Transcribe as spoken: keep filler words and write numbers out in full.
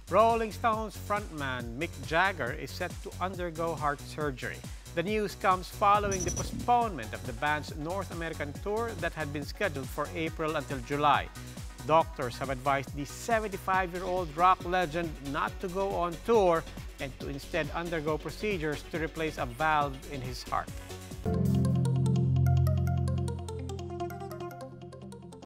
Rolling Stones frontman Mick Jagger is set to undergo heart surgery. The news comes following the postponement of the band's North American tour that had been scheduled for April until July. Doctors have advised the seventy-five-year-old rock legend not to go on tour and to instead undergo procedures to replace a valve in his heart.